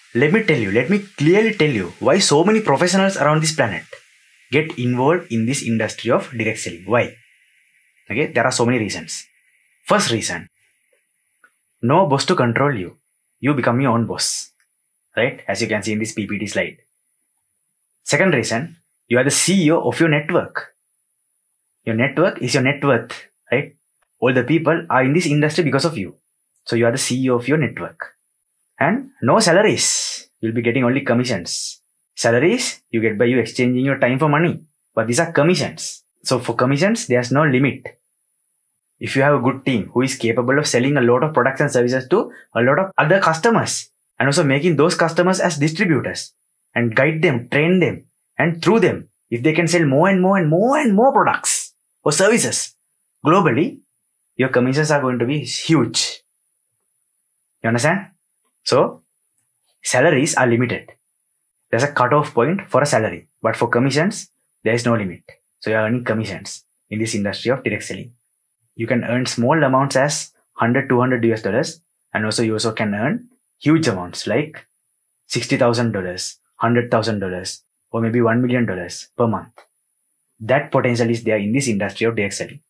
Let me clearly tell you why so many professionals around this planet get involved in this industry of direct selling. Why? Okay, there are so many reasons. First reason, no boss to control you. You become your own boss, right? As you can see in this PPT slide. Second reason, you are the CEO of your network. Your network is your net worth, right? All the people are in this industry because of you. So you are the CEO of your network. And no salaries. You'll be getting only commissions. Salaries you get by you exchanging your time for money. But these are commissions. So for commissions, there's no limit. If you have a good team who is capable of selling a lot of products and services to a lot of other customers and also making those customers as distributors and guide them, train them, and through them, if they can sell more and more and more and more products or services globally, your commissions are going to be huge. You understand? So, salaries are limited. There's a cutoff point for a salary. But for commissions, there is no limit. So, you're earning commissions in this industry of direct selling. You can earn small amounts as 100, 200 US dollars. And also, you also can earn huge amounts like $60,000, $100,000, or maybe $1 million per month. That potential is there in this industry of direct selling.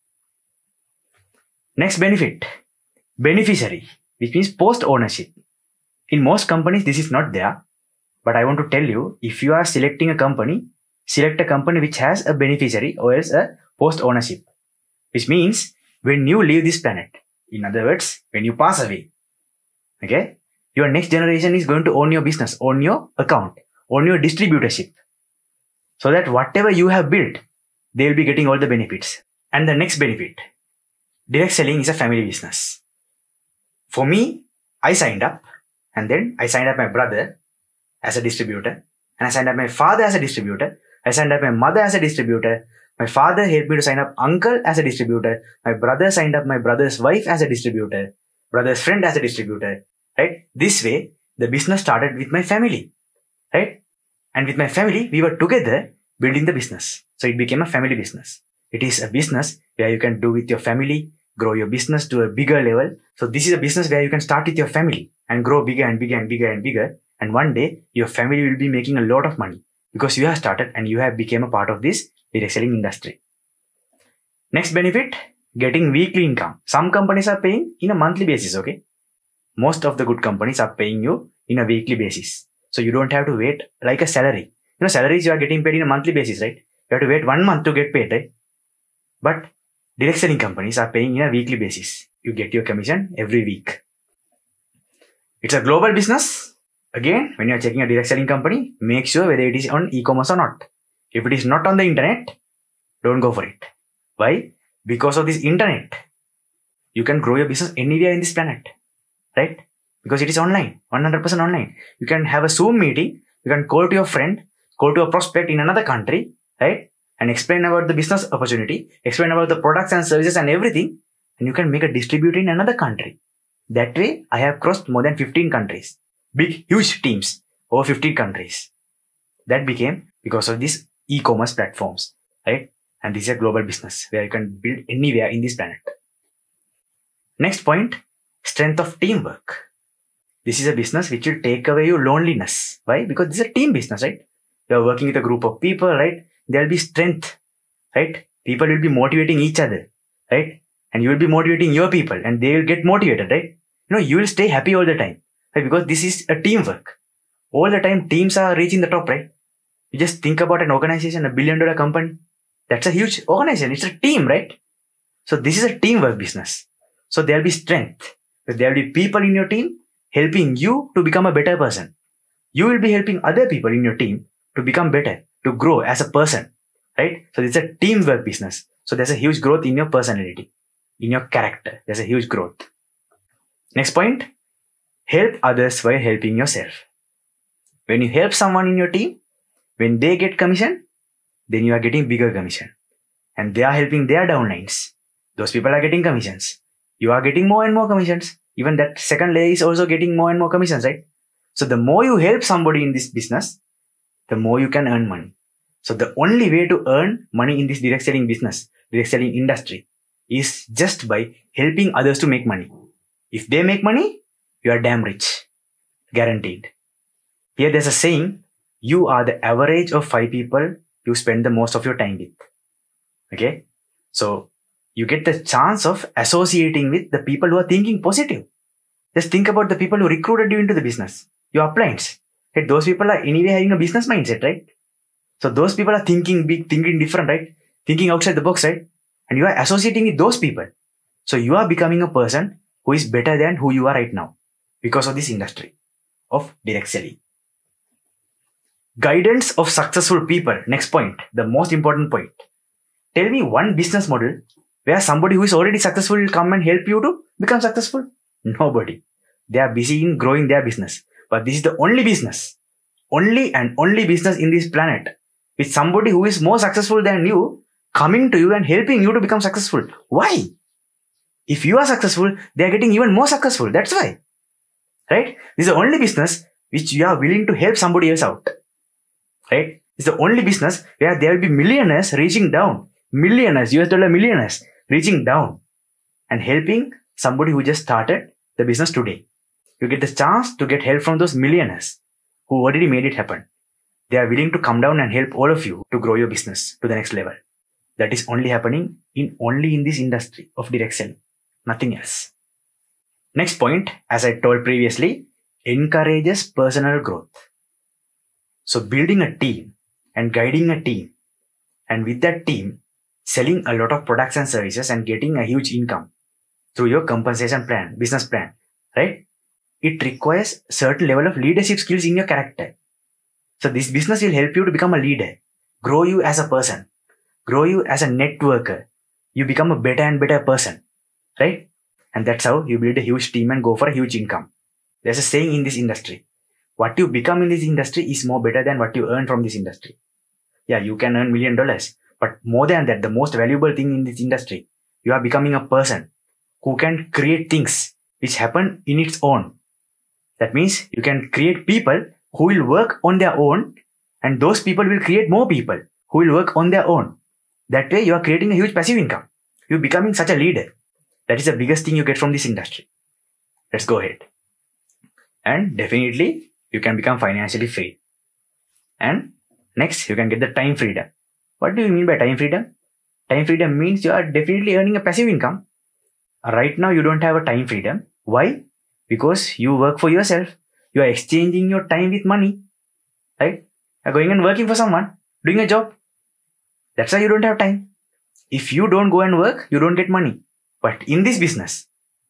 Next benefit, beneficiary, which means post ownership. In most companies, this is not there. But I want to tell you, if you are selecting a company, select a company which has a beneficiary or else a post ownership. Which means when you leave this planet, in other words, when you pass away, okay, your next generation is going to own your business, own your account, own your distributorship. So that whatever you have built, they will be getting all the benefits. And the next benefit, direct selling is a family business. For me, I signed up and then I signed up my brother as a distributor and I signed up my father as a distributor. I signed up my mother as a distributor. My father helped me to sign up uncle as a distributor. My brother signed up my brother's wife as a distributor, brother's friend as a distributor, right? This way, the business started with my family, right? And with my family, we were together building the business. So it became a family business. It is a business where you can do with your family, grow your business to a bigger level. So this is a business where you can start with your family and grow bigger and bigger and bigger and bigger. And one day, your family will be making a lot of money because you have started and you have become a part of this direct selling industry. Next benefit, getting weekly income. Some companies are paying in a monthly basis, okay? Most of the good companies are paying you in a weekly basis. So you don't have to wait like a salary. You know, salaries you are getting paid in a monthly basis, right? You have to wait 1 month to get paid, right? But direct selling companies are paying in a weekly basis. You get your commission every week. It's a global business. Again, when you are checking a direct selling company, make sure whether it is on e-commerce or not. If it is not on the internet, don't go for it. Why? Because of this internet, you can grow your business anywhere in this planet, right? Because it is online, 100% online. You can have a Zoom meeting. You can call to your friend, call to a prospect in another country, right? And explain about the business opportunity, explain about the products and services and everything. And you can make a distributor in another country. That way, I have crossed more than 15 countries. Big, huge teams, over 50 countries. That became because of these e-commerce platforms, right? And this is a global business where you can build anywhere in this planet. Next point, strength of teamwork. This is a business which will take away your loneliness. Why? Because this is a team business, right? You are working with a group of people, right? There will be strength, right? People will be motivating each other, right? And you will be motivating your people and they will get motivated, right? You know, you will stay happy all the time, right? Because this is a teamwork. All the time, teams are reaching the top, right? You just think about an organization, a $1 billion company. That's a huge organization. It's a team, right? So this is a teamwork business. So there will be strength. There will be people in your team helping you to become a better person. You will be helping other people in your team to become better, to grow as a person, right? So it's a teamwork business. So there's a huge growth in your personality, in your character. There's a huge growth. Next point, help others while helping yourself. When you help someone in your team, when they get commission, then you are getting bigger commission. And they are helping their downlines. Those people are getting commissions. You are getting more and more commissions. Even that second layer is also getting more and more commissions, right? So the more you help somebody in this business, the more you can earn money. So the only way to earn money in this direct selling business, direct selling industry, is just by helping others to make money. If they make money, you are damn rich. Guaranteed. Here there's a saying, you are the average of 5 people you spend the most of your time with. Okay. So you get the chance of associating with the people who are thinking positive. Just think about the people who recruited you into the business, your uplines. Right? Those people are anyway having a business mindset, right? So those people are thinking big, thinking different, right? Thinking outside the box, right? And you are associating with those people. So you are becoming a person who is better than who you are right now because of this industry of direct selling. Guidance of successful people. Next point, the most important point. Tell me one business model where somebody who is already successful will come and help you to become successful. Nobody. They are busy in growing their business. But this is the only business, only and only business in this planet with somebody who is more successful than you coming to you and helping you to become successful. Why? If you are successful, they are getting even more successful. That's why. Right? This is the only business which you are willing to help somebody else out. Right? It's the only business where there will be millionaires reaching down. Millionaires, US dollar millionaires reaching down and helping somebody who just started the business today. You get the chance to get help from those millionaires who already made it happen. They are willing to come down and help all of you to grow your business to the next level. That is only happening only in this industry of direct selling. Nothing else. Next point, as I told previously, encourages personal growth. So building a team and guiding a team, and with that team, selling a lot of products and services and getting a huge income through your compensation plan, business plan, right? It requires certain level of leadership skills in your character. So this business will help you to become a leader, grow you as a person, grow you as a networker. You become a better and better person, right? And that's how you build a huge team and go for a huge income. There's a saying in this industry, what you become in this industry is more better than what you earn from this industry. Yeah, you can earn $1 million, but more than that, the most valuable thing in this industry, you are becoming a person who can create things which happen in its own. That means you can create people who will work on their own, and those people will create more people who will work on their own. That way you are creating a huge passive income. You're becoming such a leader. That is the biggest thing you get from this industry. Let's go ahead. And definitely you can become financially free. And next, you can get the time freedom. What do you mean by time freedom? Time freedom means you are definitely earning a passive income. Right now, you don't have a time freedom. Why? Because you work for yourself. You are exchanging your time with money. Right? You are going and working for someone, doing a job. That's why you don't have time. If you don't go and work, you don't get money. But in this business,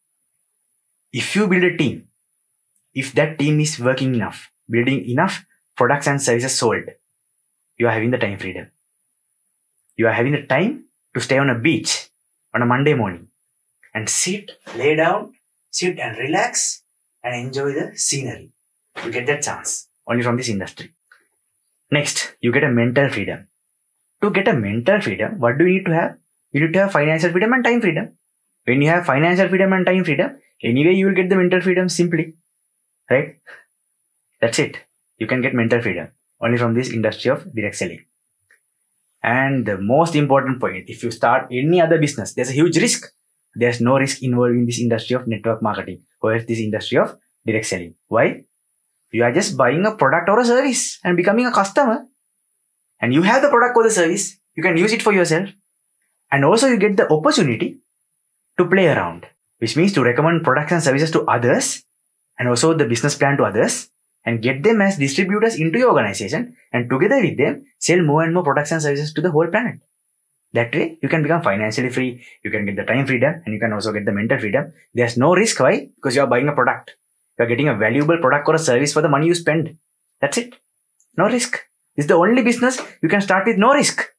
if you build a team, if that team is working enough, building enough products and services sold, you are having the time freedom. You are having the time to stay on a beach on a Monday morning and sit, lay down, sit and relax and enjoy the scenery. You get that chance only from this industry. Next, you get a mental freedom. To get a mental freedom, what do you need to have? You need to have financial freedom and time freedom. When you have financial freedom and time freedom, anyway, you will get the mental freedom simply. Right? That's it. You can get mental freedom only from this industry of direct selling. And the most important point, if you start any other business, there's a huge risk. There's no risk involved in this industry of network marketing or this industry of direct selling. Why? You are just buying a product or a service and becoming a customer. And you have the product or the service. You can use it for yourself. And also you get the opportunity to play around, which means to recommend products and services to others and also the business plan to others and get them as distributors into your organization, and together with them, sell more and more products and services to the whole planet. That way, you can become financially free, you can get the time freedom, and you can also get the mental freedom. There's no risk. Why? Because you are buying a product. You are getting a valuable product or a service for the money you spend. That's it. No risk. This is the only business you can start with no risk.